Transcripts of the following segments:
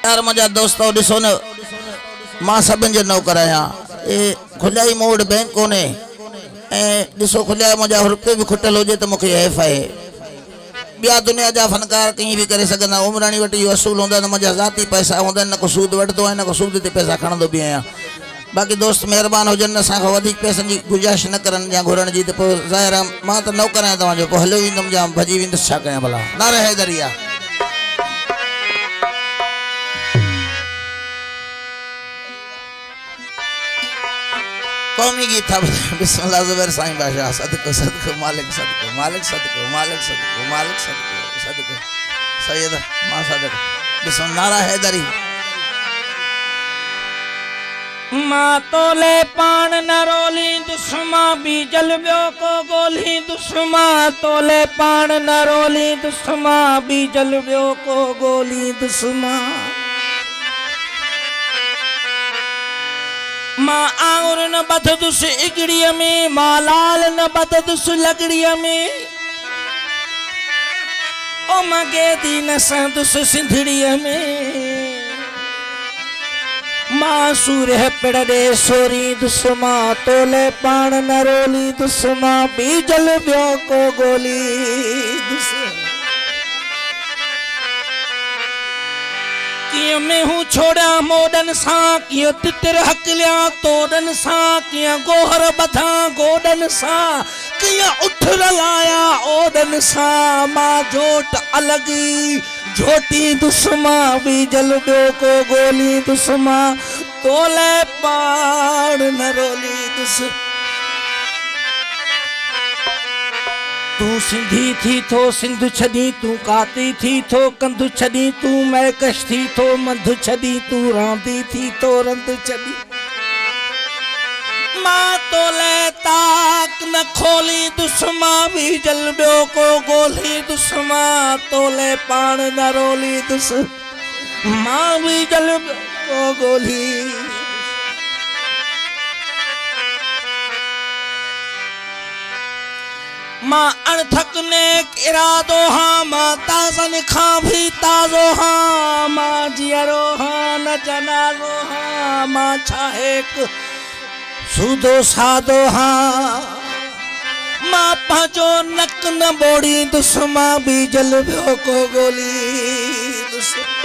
यार मुझा दोस्तों ॾिसो न मां सभिनि जो नौकर आहियां ए खुलियाई मोड़ बैंक कोने ऐं ॾिसो खुलिया मुझा रुपये भी खुटल हुजे तो मूंखे हैफ़ आहे ॿिया दुनिया जा फनकार कहीं भी करे सघंदा उमराणी वटि इहो असूल हूंदा त मुंहिंजा ज़ाती पैसा हूंदा न को सूद वठंदो आहियां न को सूद ते पैसा खणंदो बि आहियां बाक़ी दोस्त मेहरबान हुजनि असांखां वधीक पैसनि जी गुंजाइश न करनि या घुरण जी त पोइ ज़ाहिर आहे मां त नौकर आहियां तव्हांजो पोइ हलियो ईंदुमि या भॼी वेंदुसि छा कयां भला नारे हैदरी आहे कौमी गीत था बिस्मिल्लाह ज़ुबैर साईं बादशाह सदको सदको मालिक सदको मालिक सदको मालिक सदको मालिक सदको सदको सैयद मां सदको बिस्मिल्लाह नारा हैदरी मां तोले पान न रोली दुश्मा बीजल ब्यो को गोली दुश्मा तोले पान न रोली दुश्मा बीजल ब्यो को गोली दुश्मा मां आंगुर न बददुस इगड़िया में मां लाल न बददुस लगड़िया में ओ मां गेदी न संदुस सिंधड़िया में मां सूर्य पिड़े सोरी दुश्मा तोले पान न रोली दुश्मा बीजल ब्यो को गोली दुश्मा किया मैं हूँ छोड़ा मोडन सा किया तितर हकलिया तोड़न सा किया गोहर बधा गोडन सा किया उठ लाया ओडन सा मां जोट अलगी झोटी दुश्मा बीजल ब्यो को गोली दुश्मा तोले पान न रोली दुश्मा तू सिंधी थी थो सिंध छदी तू काती थी थो कंधु छदी तू मैकश थी थो मंधु छदी तू रांदी थी तो रंध छदी मां तोले ताक न खोली दुश्मा बीजल ब्यो को गोली दुश्मा तोले पान न रोली दुश्मा मां बीजल ब्यो को गोली मां अणथक ने इरादो हाँ मां ताज़न खां भी ताज़ो हाँ मां जियरो हाँ न जनाज़ो हाँ मां छाहेक सूदो सादो हाँ मां पंहिंजो नक न बोड़ी दुश्मा बीजल ब्यो को गोली दुश्मा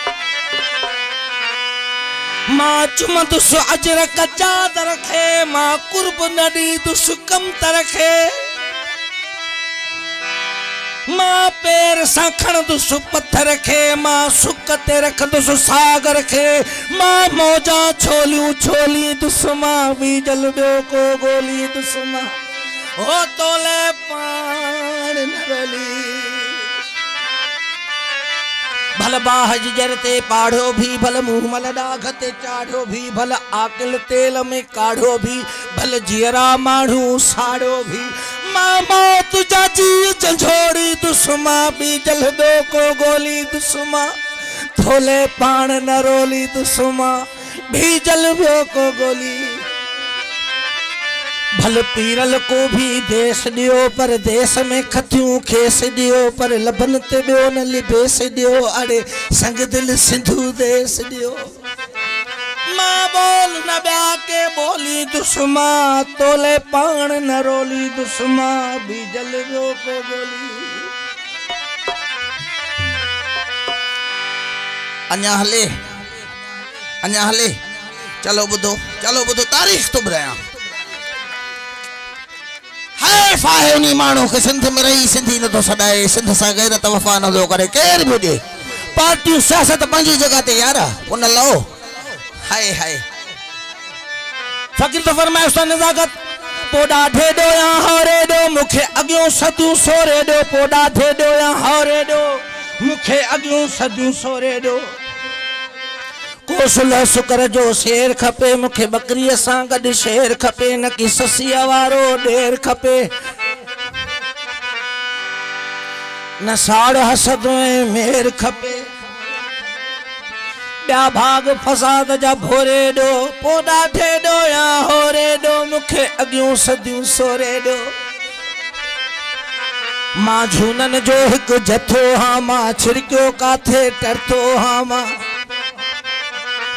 मां चुमंदुस अजर कच्चा तरखे मां कुर्ब न ॾींदुस कम तरखे मां पैर सां खणंदुस पत्थर खे मां सुक ते रखंदुस साग रखे मां मौजा छोलियूं छोली दुश्मा बीजल ब्यो को गोली दुश्मा हो तोले पान न रोली भल बाह जर ते पाढ़ो भी भल मुंह मल डाघ ते चाढ़ो भी भल आकिल तेल में काढ़ो भी भल जियरा माण्हू साड़ो भी मां मौत जाची झंझोड़ी दुश्मा बीजल ब्यो को गोली दुश्मा थोले पान न रोली दुश्मा बीजल ब्यो को गोली भल पीरल को भी देश दियो पर देश में खतियूं खेस दियो पर लभन ते ब्यो न लिबेस दियो अरे संग दिल सिंधु देश दियो मां बोल न ब्या के बोली दुश्मा तोले पान न रोली दुश्मा बीजल ब्यो को गोली अञा हले चलो बुधो तारीख तो ॿुधायां हैफ़ आहे उन्हीं माण्हू के सिंध में रही सिंधी न तो सदाए सिंध सां गैरत वफ़ा न थो करे केर भी हुजे पार्टियूं सियासत पंहिंजी जगह ते यार उन लो हाय हाय फकीर तो फरमाए उस नजाकत पोडा ढे दो या हरे दो मुखे अगियों सदियों सोरे दो पोडा ढे दो या हरे दो मुखे अगियों सदियों सोरे दो कोसल सुकर जो शेर खपे मुखे बकरी सां गड शेर खपे न कि ससिया वारो ढेर खपे न साड़ हसद में मेर खपे ॿिया भाग फसाद जा भोरे दो पोडा थे दो या होरे दो मुखे अगियों सदियों सोरे दो मां झूनन जो एक जथो हाँ मां छिड़कियो काथे टरतो हाँ मां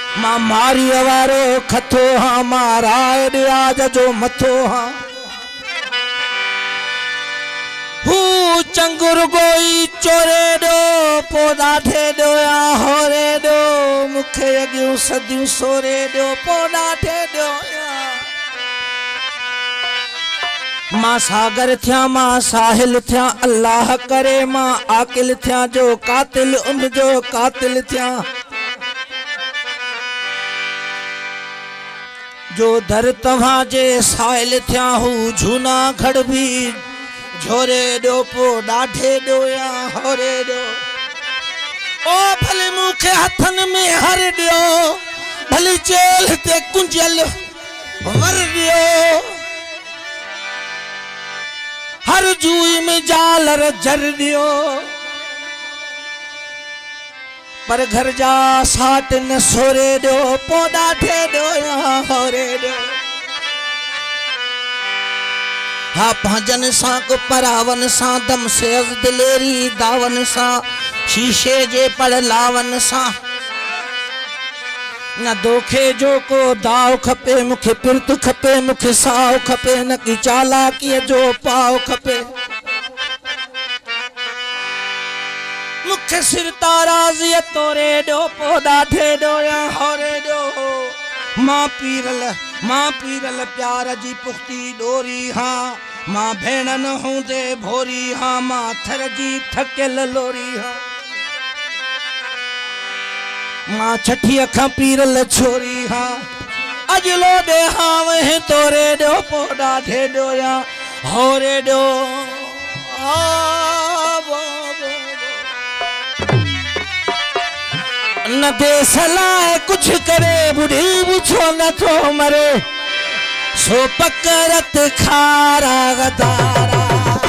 मां मारी वारो खथो हाँ मां राय आज जो मथो हाँ हू चंगुर गोई चोरे दो पोदा ठे दो या होरे दो मुखे अगियो सदियों सोरे दो पोदा ठे दो मां सागर थिया मां साहिल थिया अल्लाह करे मां आकिल थिया जो कातिल उन जो कातिल थिया जो दर तव्हां जे साहिल थिया हू झूना खड़ भी झोरे दो पो डाढे दो या होरे दो ओ भले मुखे हथन में हर दियो भले जेल ते कुंजल वर दियो हर जूई में जालर जर दियो पर घर जा साट न सोरे दो पो डाढे दो या होरे दो हा भाजन सा को परावन सा दम से दिलेरी दावन सा शीशे जे पर लावन सा न दोखे जो को दाव खपे मुखे पिरत खपे मुखे साव खपे न की चालाकी जो पाव खपे मुखे सिर ताराजी तोरे दो पोदा ठे दो या होरे दो मां पीरल प्यार जी पुख्ती डोरी हाँ मां भेण न हूंदे भोरी हाँ मां थर जी थकियल लोरी हाँ मां छठी अखां पीरल छोरी हाँ अजलो दे हाँ वह तोरे दो पोडा ठे दो या होरे दो न दे सलाह कुछ करे बुढ़ी बुछो न तो मरे सो पकड़त खारा गदारा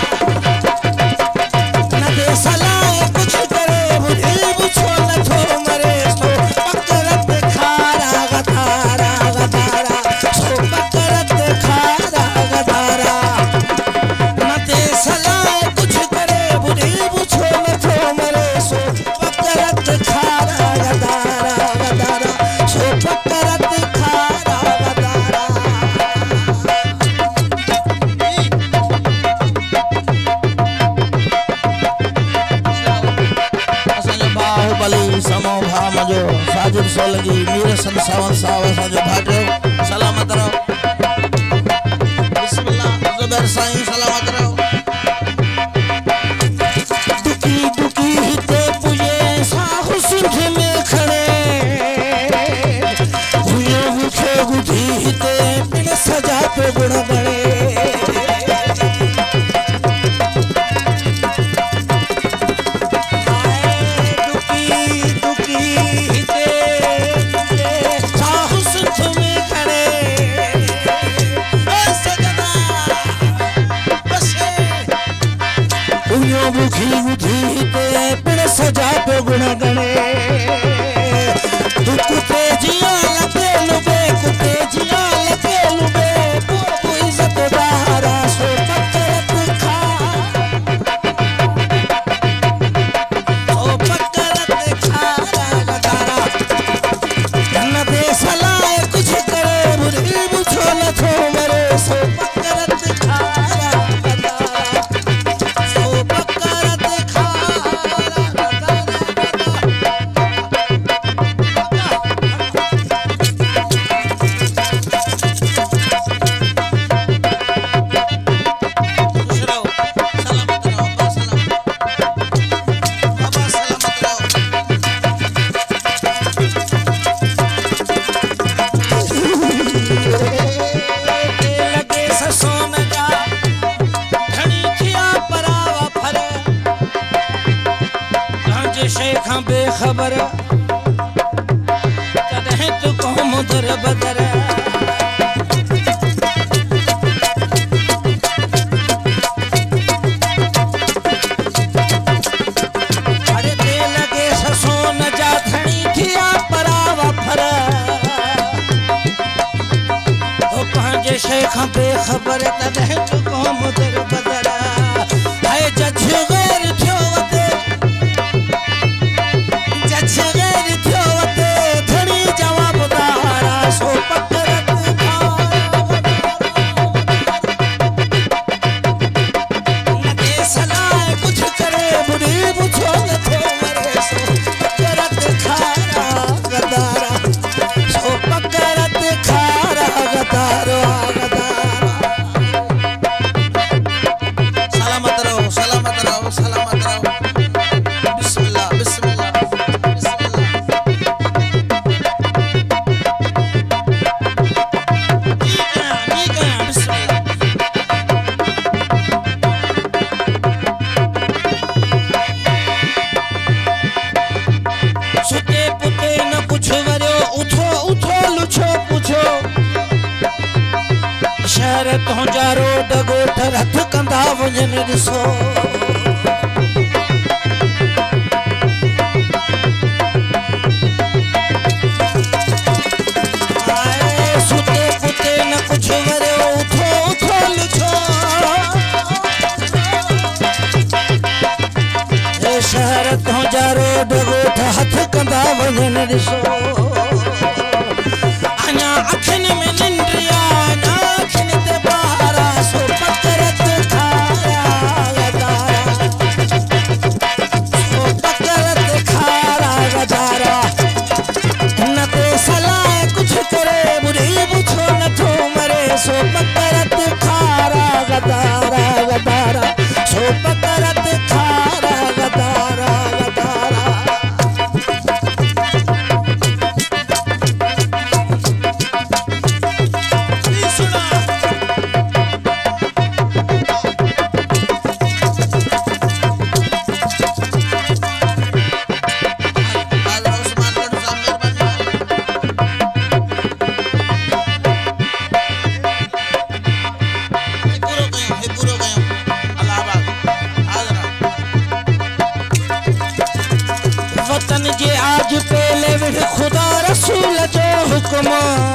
न दे सलाह कुछ करे बुढ़ी बुछो न तो मरे सो पकड़त खारा गदारा गदारा सो पकड़त खारा गदारा न दे सलाह कुछ करे बुढ़ी बुछो न तो मरे सो पकड़त खारा गदारा गदारा सो पकड़त खारा गदारा समो भाम जो साजिद सोलंगी मीर संसावन सावा जो भाटियो सलामत रहो बिस्मिल्लाह जुबैर साईं सलामत रहो दुखी दुखी हिते पुजे साहु सिंध में खड़े हुए मुखे गुधी हिते बिन सजा पे गुण बड़े मुखी मुझी ते पिण सजा पे गुण गणे तू कुते जिया लगे लुबे कुते जिया लगे लुबे तू इज्जत दारा सो पकड़त खा ओ पकड़त खारा गदारा न दे सलाह कुछ करे बुढ़ी बुझो न थो मरे सो पकड़त खारा बेखबर कदे तू कौम दर बदर अरे दे लगे ससो न जा धनी थिया परावा फर ओ पंहिंजे शेख बेखबर कदे तू कौम दर बदर है जज गैर थियो वते जज गैर थियो वते धनी जवाब रोड गोठ रथ कंदा वञनि ॾिसो सुते पुते न कुझु वरियो उथो उथो लिखो शहर तुंहिंजा रोड गोठ हथ कंदा वञनि ॾिसो अञा अखियुनि में निंड्रिया अञा अखियुनि ते ॿारा सो पकरत खारा गदारा सो पकरत खारा गदारा हिन ते सलाह कुझु करे बुरी बुछो नथो मरे सो पकरत खारा गदारा गदारा सो पकरत खारा गदारा गदारा वतन जे आज पहले विढ़ खुदा रसूल जो हुक्म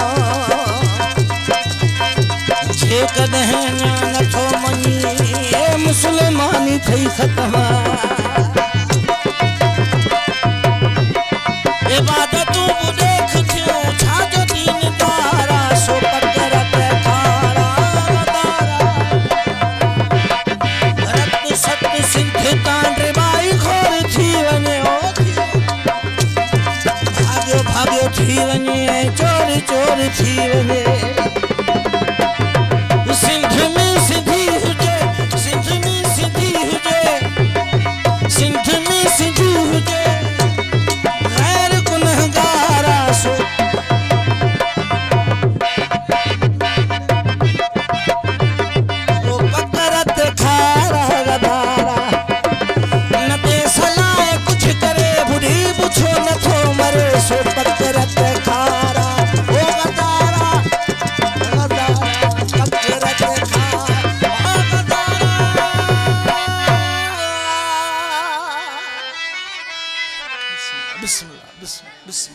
जे कदहिं नथो मञी मुसलमानी थई ख़तम इबादतूं बि देख थियूं छा जो दीन दारा सो पकरत खारा गदारा रत सत सिंध तां रिबाई खोर थी वञे भाग्यो थी वञे चोर चोर थी वञे सिंध में सिंधी हुजे सिंध में सिंधी हुजे सिंध में सिंधी हुजे गैर गुनहगारा सो पकरत खारा गदारा न ते सलाह कुछ करे बुढ़ी बुछो नथो मरे सो पकरत खारा ओ गदारा गदारा पकरत खारा ओ गदारा बिस्मिल्लाह बिस्मिल्लाह बिस्मिल्लाह